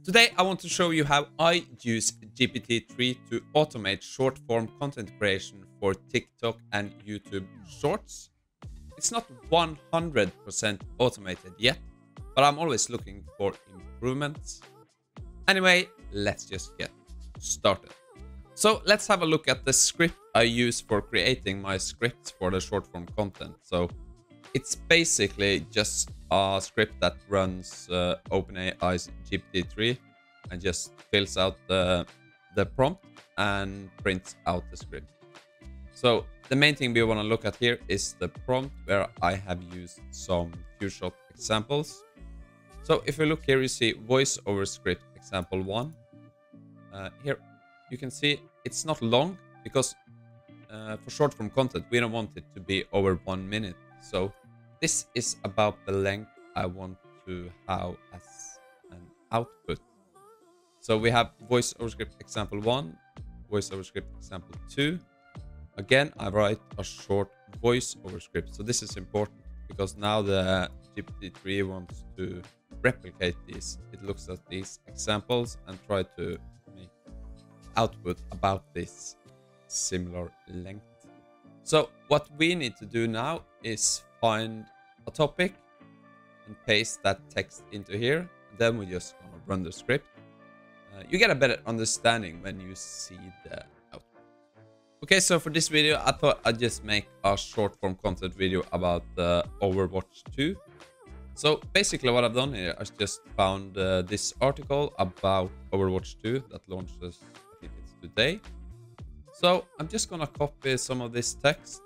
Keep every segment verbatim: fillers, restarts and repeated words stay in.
Today I want to show you how I use G P T three to automate short-form content creation for TikTok and YouTube Shorts. It's not one hundred percent automated yet, but I'm always looking for improvements. Anyway, let's just get started. So let's have a look at the script I use for creating my scripts for the short-form content. So it's basically just a script that runs uh, OpenAI's G P T three and just fills out the, the prompt and prints out the script. So the main thing we want to look at here is the prompt, where I have used some few short examples. So if you look here, you see Voiceover script example one. Uh, here you can see it's not long because uh, for short form content we don't want it to be over one minute. So this is about the length I want to have as an output. So we have Voiceover script example one, Voiceover script example two. Again, I write a short Voiceover script. So this is important because now the G P T three wants to replicate these. It looks at these examples and try to make output about this similar length. So what we need to do now is find a topic and paste that text into here. Then we just gonna run the script. Uh, you get a better understanding when you see the output. Okay, so for this video, I thought I'd just make a short form content video about uh, Overwatch two. So basically what I've done here, I just found uh, this article about Overwatch two that launches, I think it's today. So I'm just gonna copy some of this text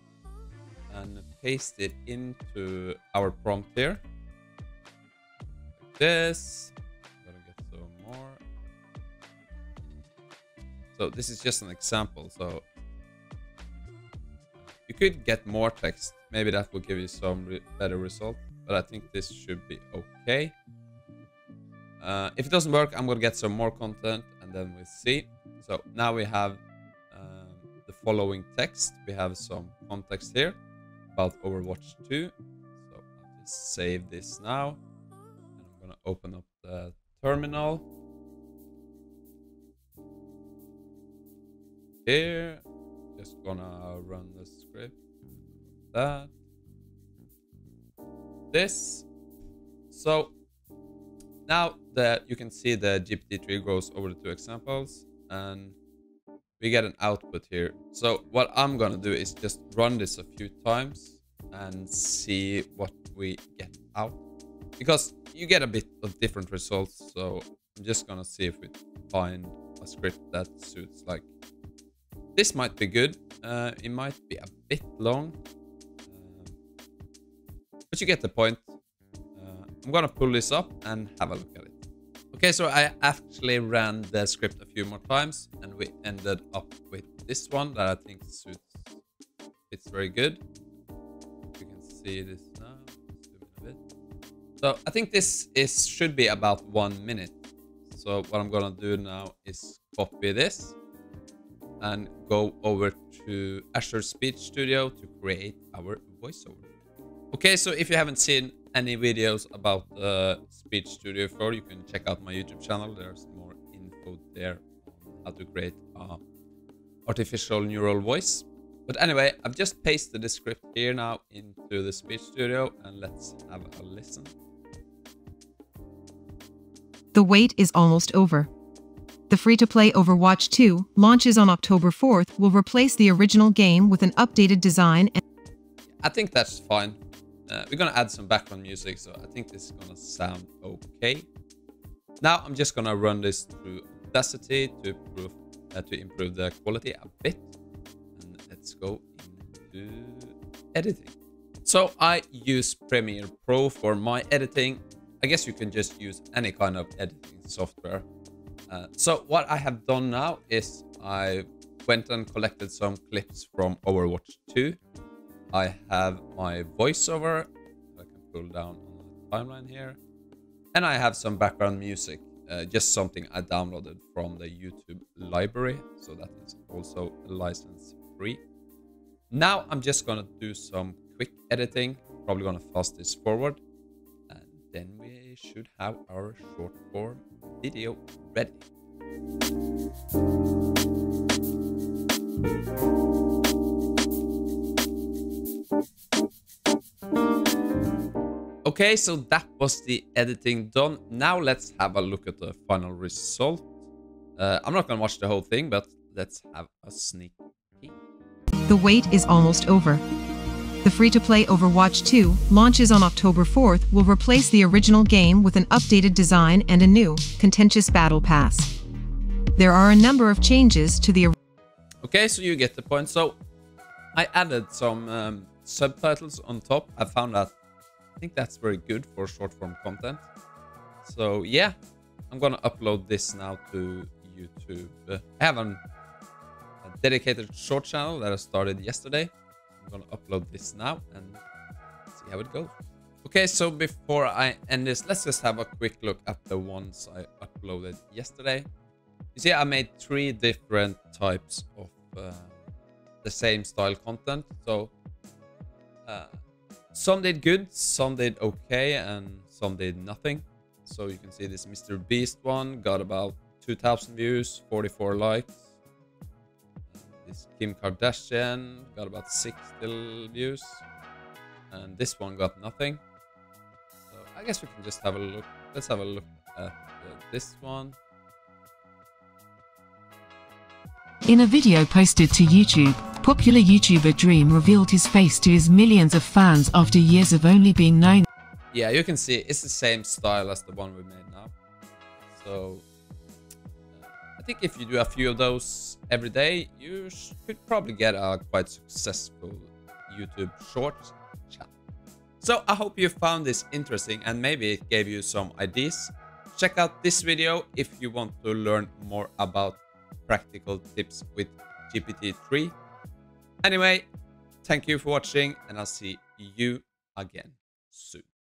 and paste it into our prompt here. Like this. I'm gonna get some more. So this is just an example. So you could get more text. Maybe that will give you some re better result. But I think this should be okay. Uh, if it doesn't work, I'm gonna get some more content and then we'll see. So now we have um, the following text. We have some context here about Overwatch two. So I'll just save this now. And I'm gonna open up the terminal. Here, just gonna run the script. That. This. So now that you can see the G P T three goes over the two examples and we get an output here. So what I'm gonna do is just run this a few times and see what we get out, because you get a bit of different results. So I'm just gonna see if we find a script that suits. Like this might be good. Uh, it might be a bit long. But you get the point. Uh, I'm gonna pull this up and have a look at it. Okay, so I actually ran the script a few more times and we ended up with this one that I think suits. It's very good. You can see this now. Zoom in a bit. So I think this is should be about one minute. So what I'm gonna do now is copy this and go over to Azure Speech Studio to create our voiceover. Okay, so if you haven't seen any videos about uh, Speech Studio before, you can check out my YouTube channel. There's more info there on how to create uh, artificial neural voice. But anyway, I've just pasted the script here now into the Speech Studio and let's have a listen. The wait is almost over. The free-to-play Overwatch two launches on October fourth will replace the original game with an updated design. And I think that's fine. Uh, we're gonna add some background music, so I think this is gonna sound okay. Now I'm just gonna run this through Audacity to improve, uh, to improve the quality a bit. And let's go into editing. So I use Premiere Pro for my editing. I guess you can just use any kind of editing software. Uh, so what I have done now is I went and collected some clips from Overwatch two. I have my voiceover. I can pull down on the timeline here. And I have some background music. Uh, just something I downloaded from the YouTube library. So that is also license free. Now I'm just going to do some quick editing. Probably going to fast this forward. And then we should have our short form video ready. Okay, so that was the editing done. Now let's have a look at the final result. Uh, I'm not gonna watch the whole thing, but let's have a sneak peek. The wait is almost over. The free-to-play Overwatch two launches on October fourth will replace the original game with an updated design and a new, contentious battle pass. There are a number of changes to the... Okay, so you get the point. So I added some um, subtitles on top. I found that I think that's very good for short-form content. So yeah, I'm gonna upload this now to YouTube. Uh, I have an, a dedicated short channel that I started yesterday. I'm gonna upload this now and see how it goes. Okay, so before I end this, let's just have a quick look at the ones I uploaded yesterday. You see, I made three different types of uh, the same style content. So uh, some did good, some did okay, and some did nothing. So you can see this Mister Beast one got about two thousand views, forty-four likes. This Kim Kardashian got about six still views, and this one got nothing. So I guess we can just have a look. Let's have a look at uh, this one. In a video posted to YouTube, popular YouTuber Dream revealed his face to his millions of fans after years of only being known. Yeah, you can see it's the same style as the one we made now. So I think if you do a few of those every day, you could probably get a quite successful YouTube short channel. So I hope you found this interesting and maybe it gave you some ideas. Check out this video if you want to learn more about practical tips with G P T three. Anyway, thank you for watching and I'll see you again soon.